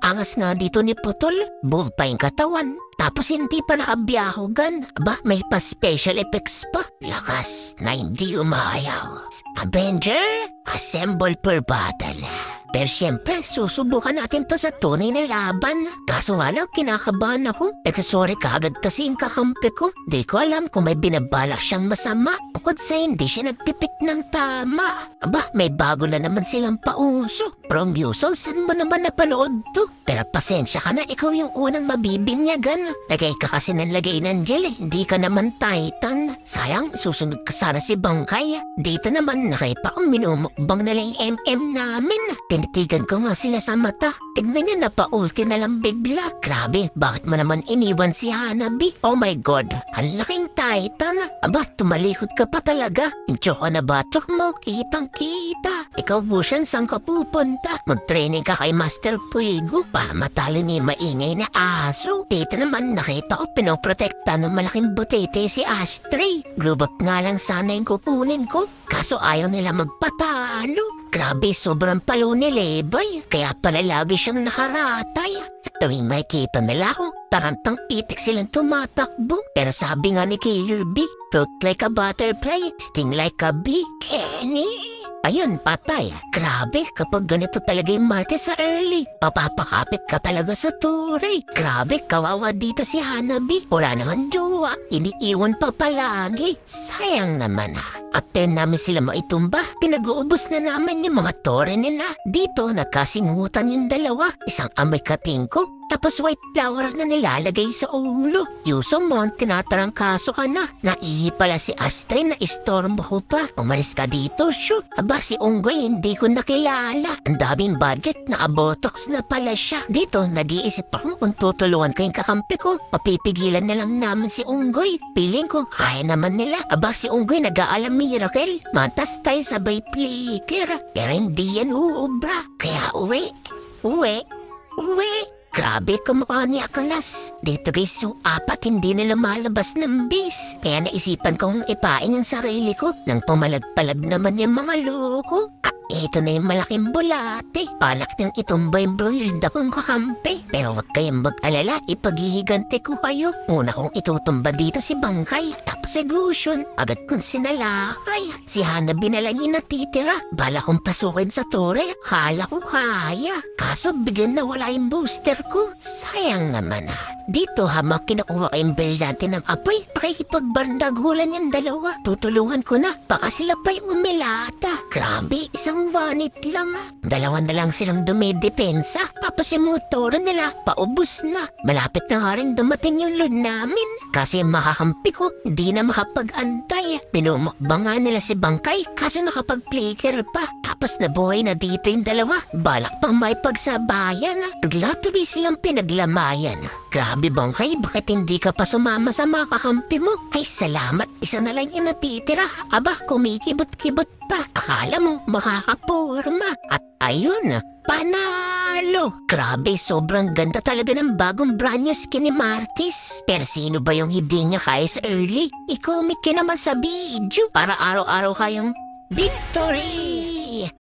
angas na dito ni Putol. Bull pa yung katawan. Tapos hindi pa nakabiyahogan. Aba, may pa special effects pa. Lakas na hindi umayaw. Avenger, assemble per battle. Pero siyempre, susubukan natin to sa tunay na laban. Kaso nga lang, kinakabahan ako. Nagsasorry kaagad kasi yung kakampi ko. Di ko alam kung may binabalak siyang masama. Bukod sa hindi siya nagpipik ng tama. Aba, may bago na naman silang pauso. From usual, saan mo naman napanood to? Pero pasensya ka na, ikaw yung unang mabibinyagan. Lagay ka kasi ng lagay ng gel, hindi ka naman Titan. Sayang, susunod ka sana si Bangkay. Dito naman, nakita kong minumukbang na lang yung MM namin. Tinitigan ko nga sila sa mata. Tignan niya, napa-ulti na lang bigla. Grabe, bakit mo naman iniwan si Hanabi? Oh my God, ang laking Titan. Aba, tumalikod ka pa talaga. Intyo ka na batok mo, kitang-kita. Ikaw, Bushan, saan ka pupunta? Mag-training ka kay Master Puigo para matalo ni maingay na aso. Dito naman, nakita ko pinoprotekta ng malaking butete si Astray. Glubot nga lang sana yung kukunin ko. Kaso ayaw nila magpatalo. Grabe, sobrang palo ni Lebay. Kaya pala lagi siyang nakaratay. Sa tuwing makikita nila ako, tarantang itik silang tumatakbo. Pero sabi nga ni Kirby, float like a butterfly, sting like a bee. Kenny! Ayun, patay. Grabe, kapag ganito talaga yung Martes sa early, papapakapit ka talaga sa turi. Grabe, kawawa dito si Hanabi. Wala naman jowa, iniiwan pa palagi. Sayang naman ha. After namin sila maitumba, pinag-uubos na naman yung mga tore nila. Dito, nagkasingutan yung dalawa. Isang amoy katingko, tapos white flower na nilalagay sa ulo. Yusomon, tinatarangkaso ka na. Naihi pala si Astray na istorbo ko pa. Umalis ka dito, shoot. Aba, si Unggoy hindi ko nakilala. Ang daming budget na abotox na pala siya. Dito, nag-iisip ako kung tutulungan ko yung kakampi ko. Mapipigilan na lang namin si Unggoy. Piling ko, kaya naman nila. Aba, si Unggoy nag-aalam miracle. Mantas tayo sabay flicker. Pero hindi yan uubra. Kaya uwi. Grabe, kamukha ni Aklas. Dito guys, yung apat hindi nila malabas ng bis. Kaya naisipan kong ipain yung sarili ko nang pumalagpalab naman yung mga loko. Ito na yung malaking bulate. Palak niyang itumba yung blurred akong kakampi. Pero wag kayong mag-alala, ipaghihigante ko kayo. Una kong itutumba dito si Bangkay. Tapos si Gushun, agad kong sinalakay. Si Hanabi na lang yung natitira. Bala kong pasukin sa tore, kala ko kaya. Kaso bigyan na wala yung booster ko. Sayang naman ha. Dito hamak kinukuha kayong brilyante ng apoy. Pakikipagbardagulan yung dalawa. Tutulungan ko na, baka sila pa yung umilata. Grabe, isang wanit lang. Dalawa na lang silang dumidepensa. Tapos yung motor nila, paubos na. Malapit na nga rin dumating yung load namin. Kasi makakampi ko, di na makapag-antay. Minumukbang nga nila si Bangkay, kasi nakapag-flicker pa. Tapos nabuhay na dito yung dalawa. Balak pang may pagsabayan. Tuloy silang pinaglamayan. Grabe Bangkay, bakit hindi ka pa sumama sa mga kakampi mo? Ay salamat, isa na lang yung natitira. Aba, kumikibot-kibot pa. Akala mo makakaporma. At ayun, panalo! Grabe, sobrang ganda talaga ng bagong brand new skin ni Martis. Pero sino ba yung hindi niya kaya sa early? I-comic ka naman sa video para araw-araw kayong victory!